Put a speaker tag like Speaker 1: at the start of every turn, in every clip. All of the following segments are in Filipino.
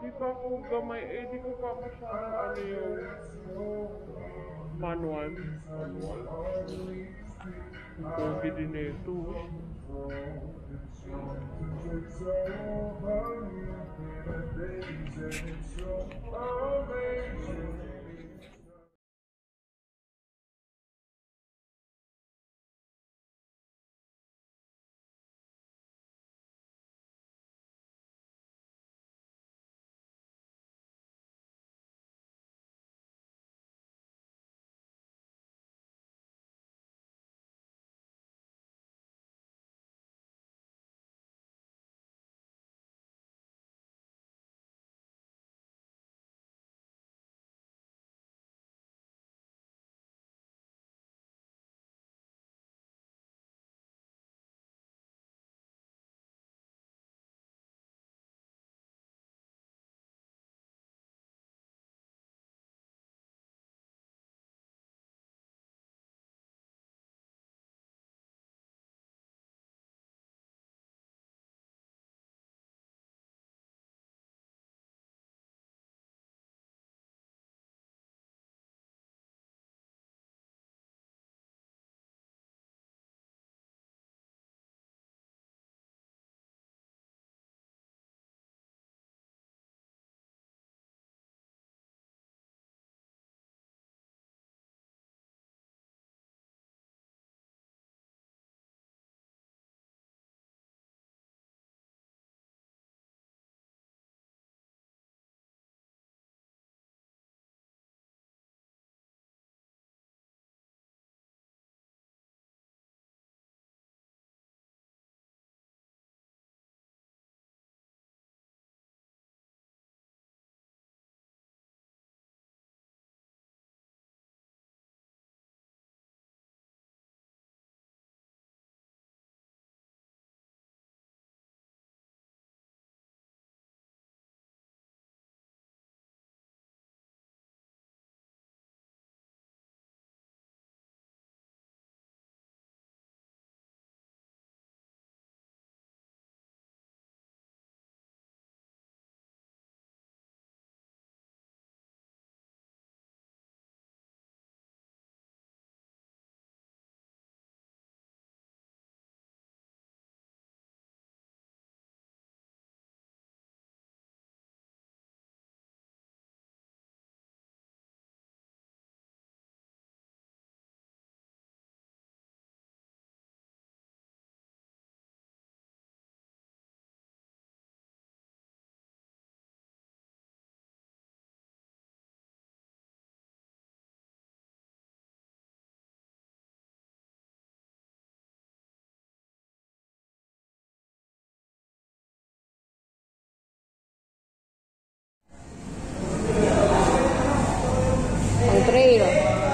Speaker 1: Di pa ako gamay, di ko pa masyadong ano yung manual. Pogi din ito.
Speaker 2: Ang trail.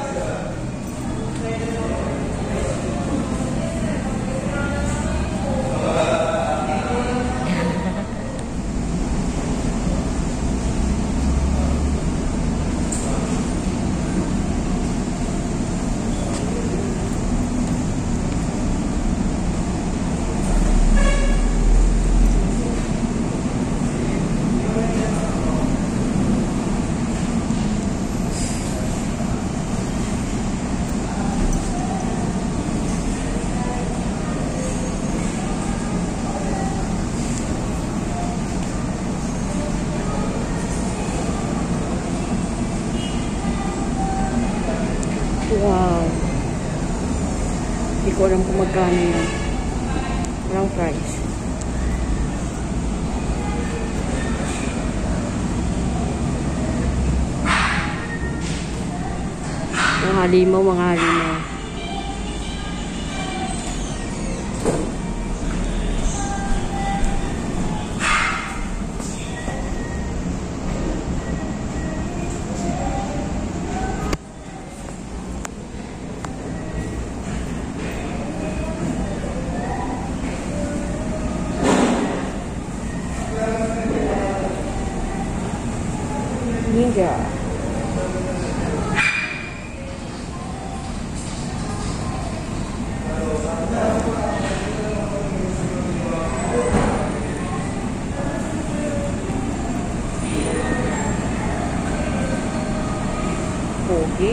Speaker 2: Wow. Hindi ko alam kung magkano yan. Walang price. Mga halimaw, mga halimaw. Ninja. pogi.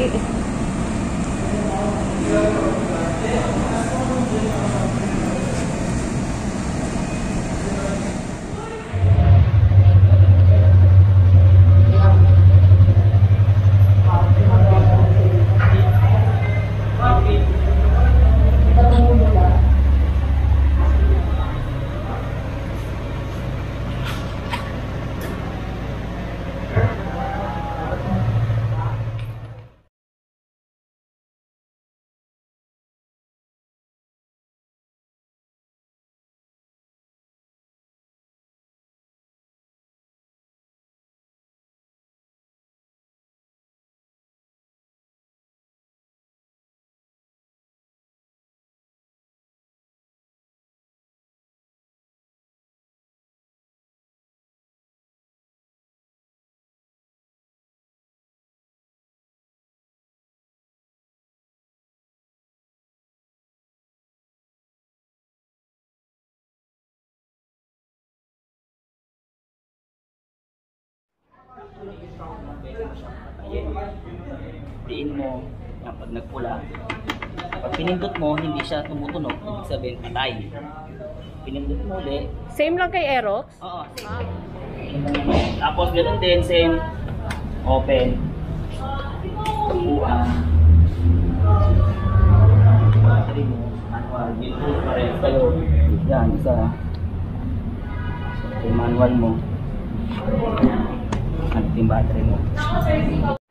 Speaker 3: Diin mo, yan, pag nagpula, pag pinindot mo, hindi siya tumutunog, ibig sabihin patay. Pinindot mo ulit.
Speaker 2: Same lang kay Aerox?
Speaker 3: Oo. Tapos ganoon din, same, open. Battery mo, manual, Bluetooth, parehas kayo. Yan, isa. So, yung manual mo, ano yung battery mo.